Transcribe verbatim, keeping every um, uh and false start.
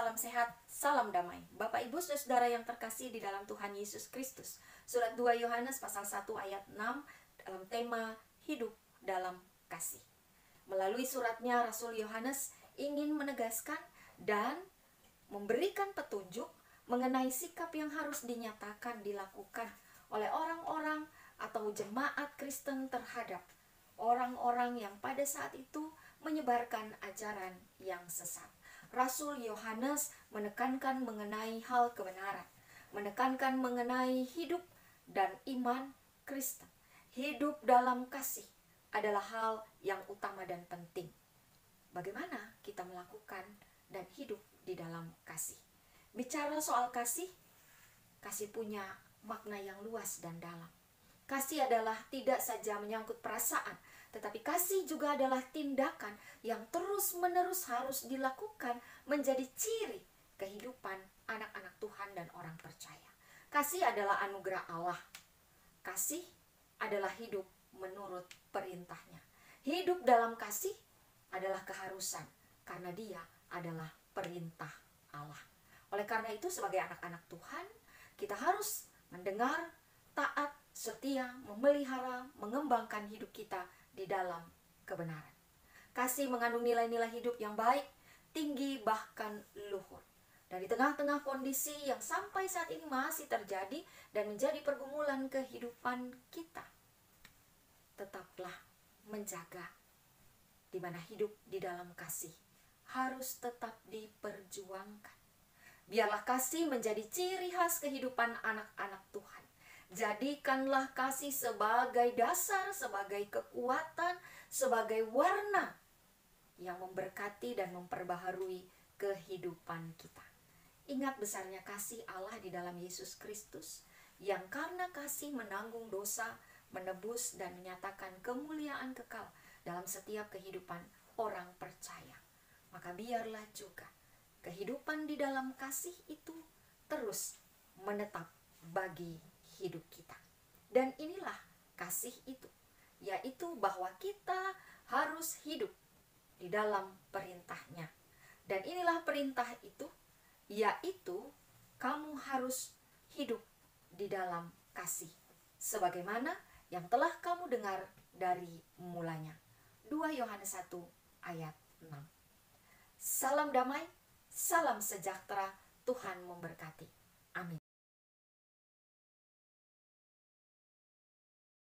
salam sehat, salam damai. Bapak, Ibu, Saudara yang terkasih di dalam Tuhan Yesus Kristus. Surat dua Yohanes pasal satu ayat enam dalam tema hidup dalam kasih. Melalui suratnya, Rasul Yohanes ingin menegaskan dan memberikan petunjuk mengenai sikap yang harus dinyatakan dilakukan oleh orang-orang atau jemaat Kristen terhadap orang-orang yang pada saat itu menyebarkan ajaran yang sesat. Rasul Yohanes menekankan mengenai hal kebenaran, menekankan mengenai hidup dan iman Kristen. Hidup dalam kasih adalah hal yang utama dan penting. Bagaimana kita melakukan dan hidup di dalam kasih? Bicara soal kasih, kasih punya makna yang luas dan dalam. Kasih adalah tidak saja menyangkut perasaan, tetapi kasih juga adalah tindakan yang terus-menerus harus dilakukan menjadi ciri kehidupan anak-anak Tuhan dan orang percaya. Kasih adalah anugerah Allah. Kasih adalah hidup menurut perintahnya. Hidup dalam kasih adalah keharusan, karena dia adalah perintah Allah. Oleh karena itu, sebagai anak-anak Tuhan, kita harus mendengar, taat, setia, memelihara, mengembangkan hidup kita di dalam kebenaran. Kasih mengandung nilai-nilai hidup yang baik, tinggi, bahkan luhur. Dan di tengah-tengah kondisi yang sampai saat ini masih terjadi dan menjadi pergumulan kehidupan kita, tetaplah menjaga di mana hidup di dalam kasih harus tetap diperjuangkan. Biarlah kasih menjadi ciri khas kehidupan anak-anak Tuhan. Jadikanlah kasih sebagai dasar, sebagai kekuatan, sebagai warna yang memberkati dan memperbaharui kehidupan kita. Ingat besarnya kasih Allah di dalam Yesus Kristus, yang karena kasih menanggung dosa, menebus dan menyatakan kemuliaan kekal dalam setiap kehidupan orang percaya. Maka biarlah juga kehidupan di dalam kasih itu terus menetap bagi hidup kita. Dan inilah kasih itu, yaitu bahwa kita harus hidup di dalam perintahnya. Dan inilah perintah itu, yaitu kamu harus hidup di dalam kasih, sebagaimana yang telah kamu dengar dari mulanya. dua Yohanes satu ayat enam. Salam damai, salam sejahtera, Tuhan memberkati.